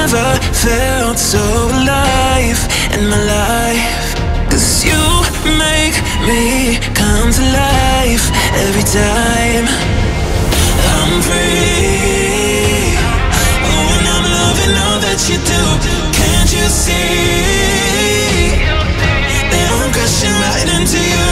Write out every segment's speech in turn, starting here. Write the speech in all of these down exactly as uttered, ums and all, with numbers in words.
never felt so alive in my life. 'Cause you make me come to life every time I'm free. Oh, and I'm loving all that you do. Can't you see that I'm crashing right into you?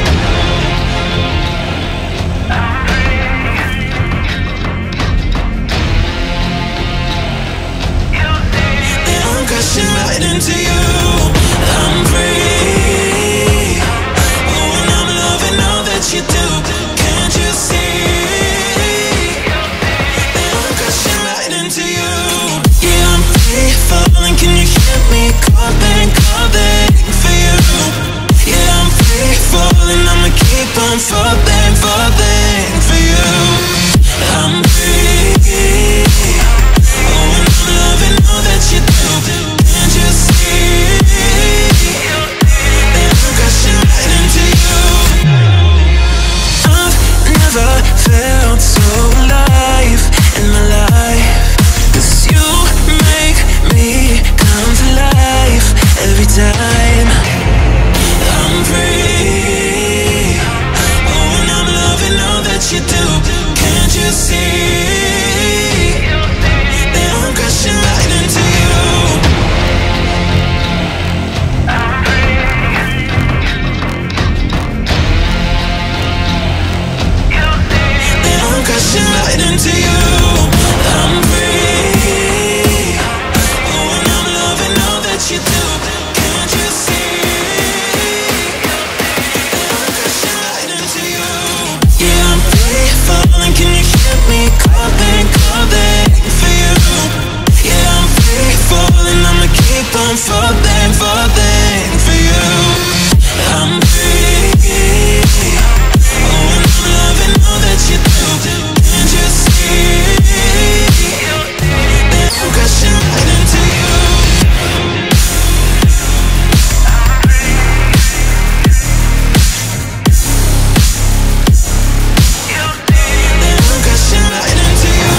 Crashing right into you. I'm free. Oh, and I'm loving all that you do. Can't you see that I'm crashing right into you? Yeah, I'm free falling. Can you hear me calling, calling for you? Yeah, I'm free falling. I'ma keep on falling, falling for you. I'm free. Oh, and I'm loving all that you do. Can't you see that I'm crashing right into you? I've never felt so alive in my life. 'Cause you make me come to life every time I'm free. Oh, and I'm loving all that you do. Can't you see that I'm crashing right into you? Crashing right into you. I'm free. Oh, and I'm loving all that you do. Can't you see that I'm crashing right into you? Yeah, I'm free falling. Can you hear me calling, calling for you? Yeah, I'm free falling. I'ma keep on falling, falling for you. I'm free. Oh, and I'm loving all that you do. Can't you see that I'm crashing right into you? That I'm crashing right into you.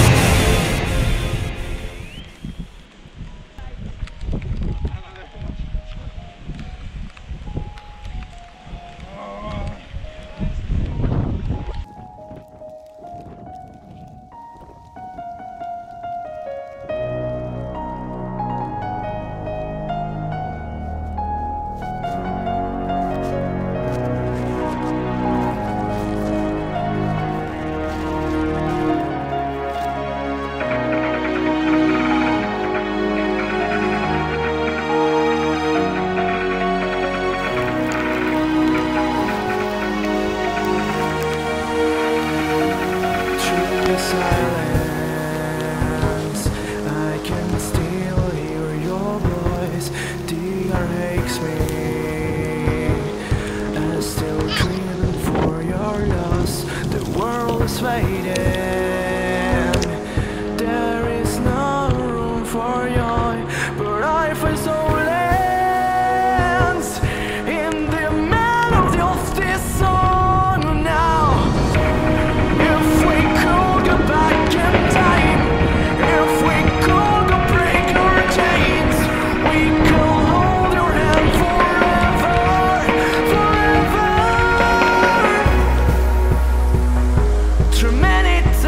Silence, I can still hear your voice. Dear aches me, and still grieving for your loss. The world is fading. There is no room for joy, but I feel so lost in the melody of this song now. If we could go back in time, if we could go break our chains, we could hold your hand forever, forever. Through many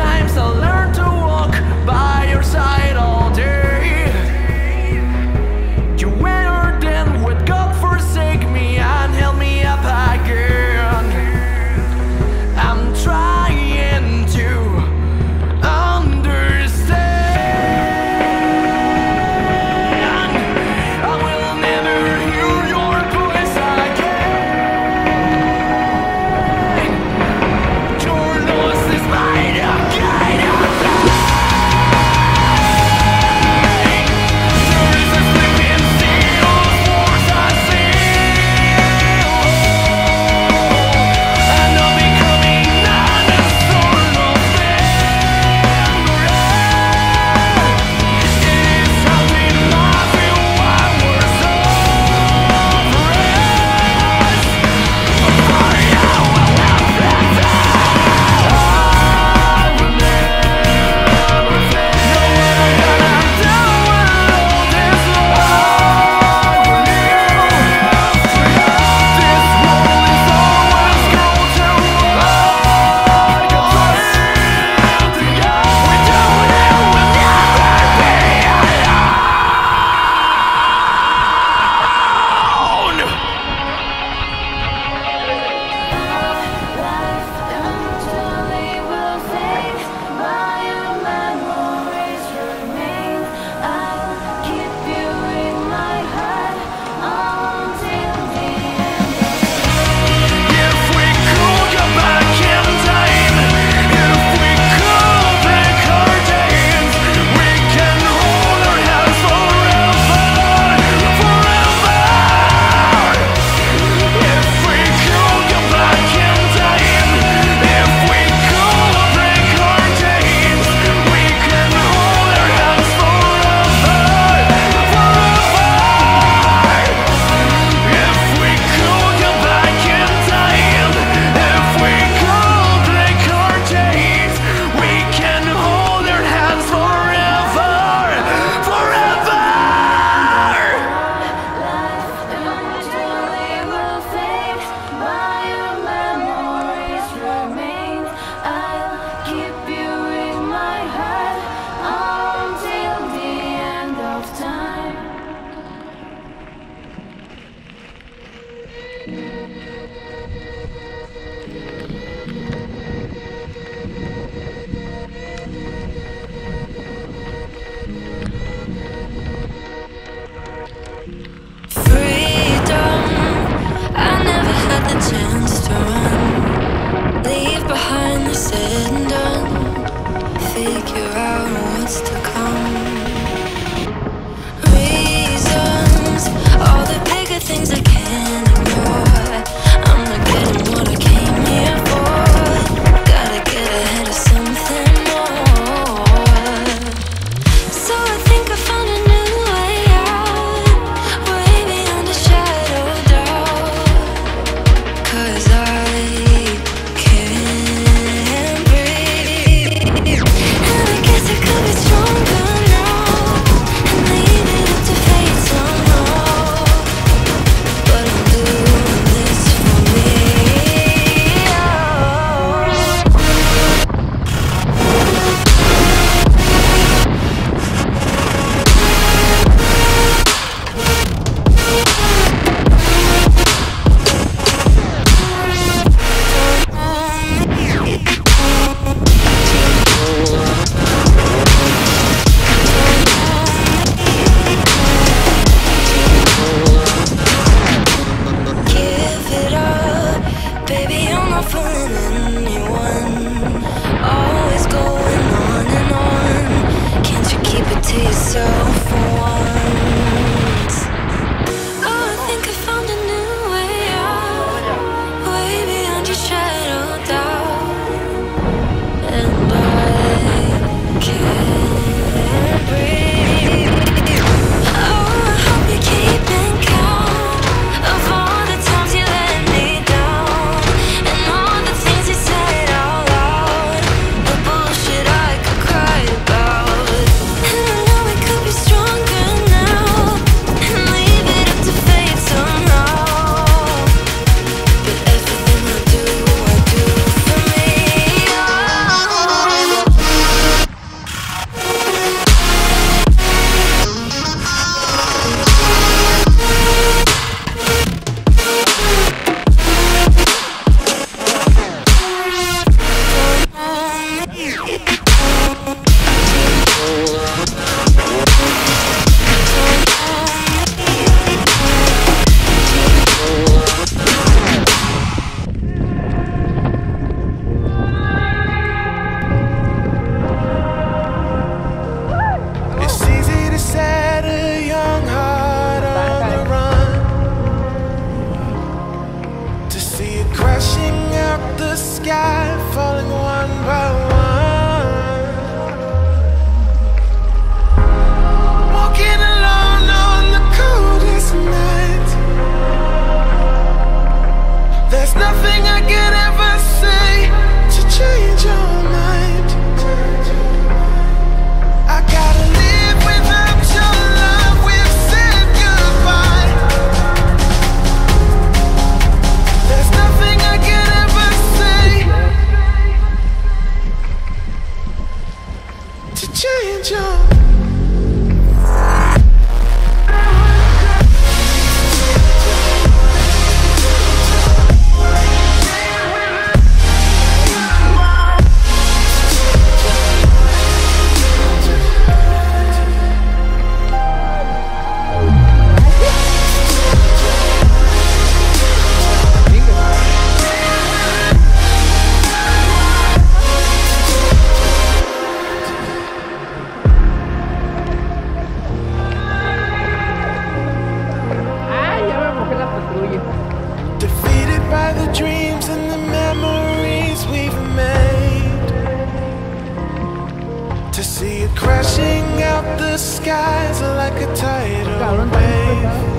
crashing out the sky, falling one by one. Walking alone on the coldest night. There's nothing I can ever say to change your mind. I gotta live without your love. We've said goodbye. There's nothing I can ever say to change your defeated by the dreams and the memories we've made. To see it crashing out the skies like a tidal wave.